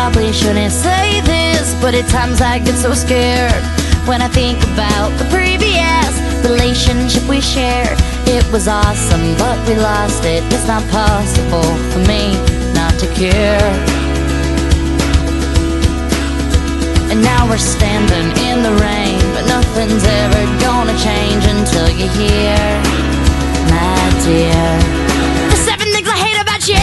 probably shouldn't say this, but at times I get so scared when I think about the previous relationship we shared. It was awesome, but we lost it. It's not possible for me not to care. And now we're standing in the rain, but nothing's ever gonna change until you're here, my dear. The 7 things I hate about you.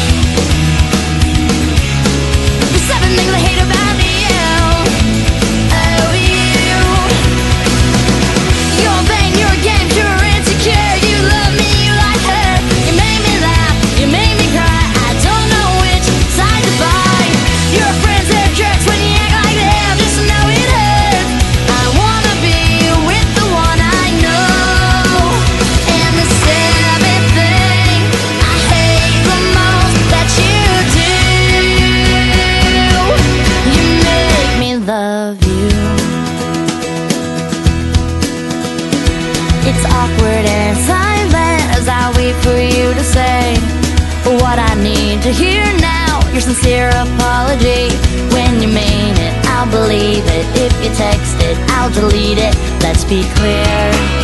The 7 things I hate about you. Oh, you. You're vain, you're game, you're insecure. You love me, you like her. You made me laugh, you made me cry. I don't know which side to buy. Your friends are jerks when you act like them. Just know it hurts. I wanna be with the one I know. And the 7th thing I hate the most that you do, you make me love you. It's awkward and silent as I wait for you to say what I need to hear now. Your sincere apology. When you mean it, I'll believe it. If you text it, I'll delete it. Let's be clear.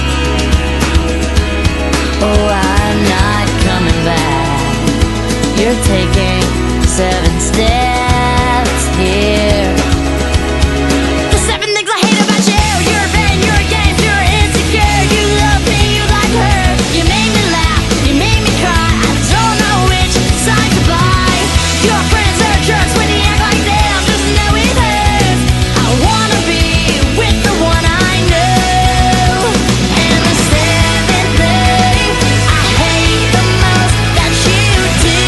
Oh, I'm not coming back. You're taking 7 steps here. The 7 things I hate about you. You're vain, you're game, you're insecure. You love me, you like her. You made me laugh, you made me cry. I don't know which side to buy. Your friends are jerks when you act like them. Just know it hurts. I wanna be with the one I know. And the 7th thing I hate the most that you do,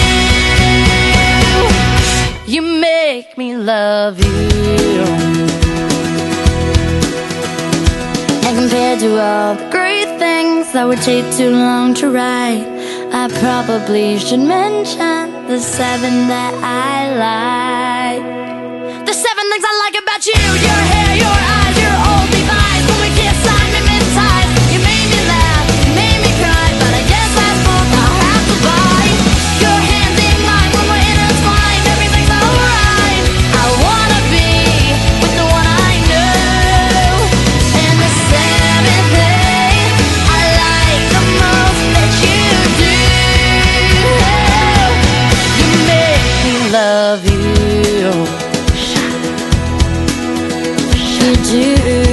you make me love you. And compared to all the great things that would take too long to write, I probably should mention the 7 that I like. The 7 things I like about you. Your hair, your eyes, your old device. When we kiss, I'm hypnotized. You made me laugh, you made me cry, but I guess that's both I'll have to buy. Your hands in mine when we're intertwined. Everything's alright. I wanna be with the one I know. And the 7th thing I like the most that you do, you make me love you. You do.